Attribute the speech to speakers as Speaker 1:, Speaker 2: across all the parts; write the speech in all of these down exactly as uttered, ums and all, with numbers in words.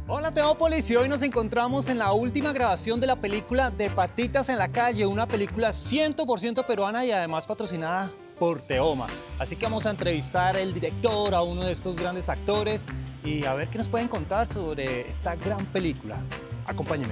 Speaker 1: Hola Teópolis, y hoy nos encontramos en la última grabación de la película De Patitas en la Calle, una película cien por ciento peruana y además patrocinada por Teoma. Así que vamos a entrevistar al director, a uno de estos grandes actores y a ver qué nos pueden contar sobre esta gran película. Acompáñenme.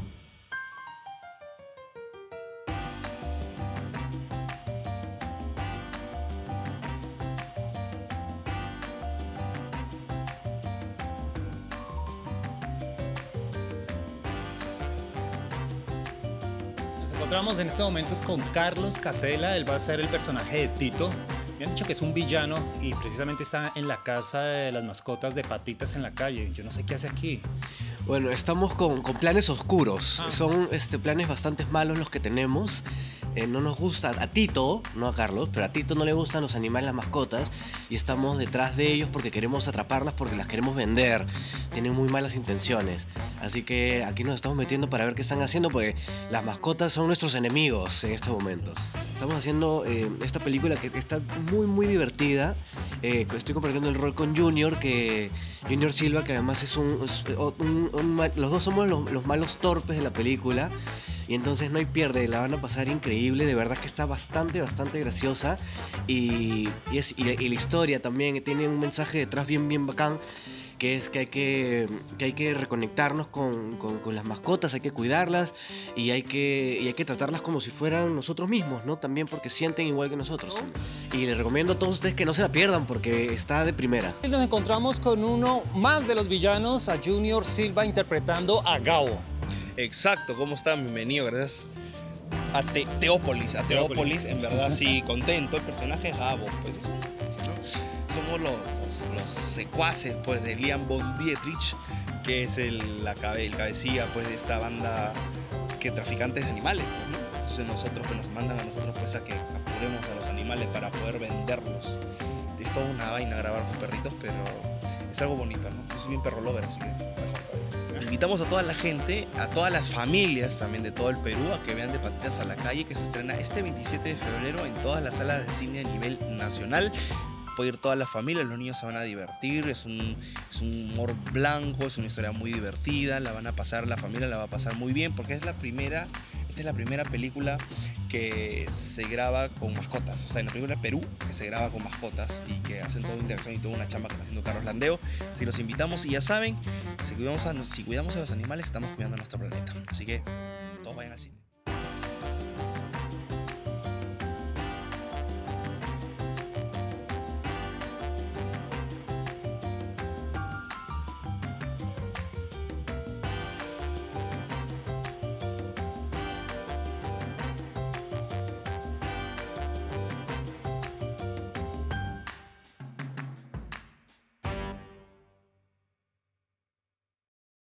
Speaker 1: Nos encontramos en estos momentos con Carlos Casella. Él va a ser el personaje de Tito. Me han dicho que es un villano y precisamente está en la casa de las mascotas de Patitas en la Calle. Yo no sé qué hace aquí.
Speaker 2: Bueno, estamos con, con planes oscuros.
Speaker 1: Ah.
Speaker 2: Son este, planes bastante malos los que tenemos. Eh, no nos gusta, a Tito, no a Carlos, pero a Tito no le gustan los animales, las mascotas, y estamos detrás de ellos porque queremos atraparlas, porque las queremos vender. Tienen muy malas intenciones. Así que aquí nos estamos metiendo para ver qué están haciendo, porque las mascotas son nuestros enemigos en estos momentos. Estamos haciendo eh, esta película que está muy, muy divertida. Eh, estoy compartiendo el rol con Junior, que Junior Silva, que además es un... es un, un mal, los dos somos los, los malos torpes de la película. Y entonces no hay pierde, la van a pasar increíble, de verdad que está bastante, bastante graciosa. Y, y, es, y, y la historia también tiene un mensaje detrás bien, bien bacán, que es que hay que, que, hay que reconectarnos con, con, con las mascotas, hay que cuidarlas y hay que, y hay que tratarlas como si fueran nosotros mismos, ¿no? También porque sienten igual que nosotros. Y les recomiendo a todos ustedes que no se la pierdan porque está de primera.
Speaker 1: Y nos encontramos con uno más de los villanos, a Junior Silva interpretando a Gabo.
Speaker 3: Exacto, ¿cómo están? Bienvenido, gracias a Te Teópolis, a Teópolis, en verdad sí, contento. El personaje es Gabo, pues, ¿no? Somos los, los, los secuaces pues, de Liam von Dietrich, que es el, la cabe, el cabecilla pues, de esta banda que traficantes de animales, pues, ¿no? Entonces nosotros pues, nos mandan a nosotros pues, a que capturemos a los animales para poder venderlos. Es toda una vaina grabar con perritos, pero es algo bonito, ¿no? Yo soy bien perro lover, así que mejor todavía. Invitamos a toda la gente, a todas las familias también de todo el Perú a que vean De Patitas a la Calle, que se estrena este veintisiete de febrero en todas las salas de cine a nivel nacional. Puede ir toda la familia, los niños se van a divertir, es un, es un humor blanco, es una historia muy divertida, la van a pasar, la familia la va a pasar muy bien porque es la primera, esta es la primera película que se graba con mascotas, o sea, en la película de Perú que se graba con mascotas y que hacen toda interacción y toda una chamba que está haciendo Carlos Landeo. Si los invitamos y ya saben, si cuidamos a, si cuidamos a los animales estamos cuidando a nuestro planeta, así que todos vayan al cine.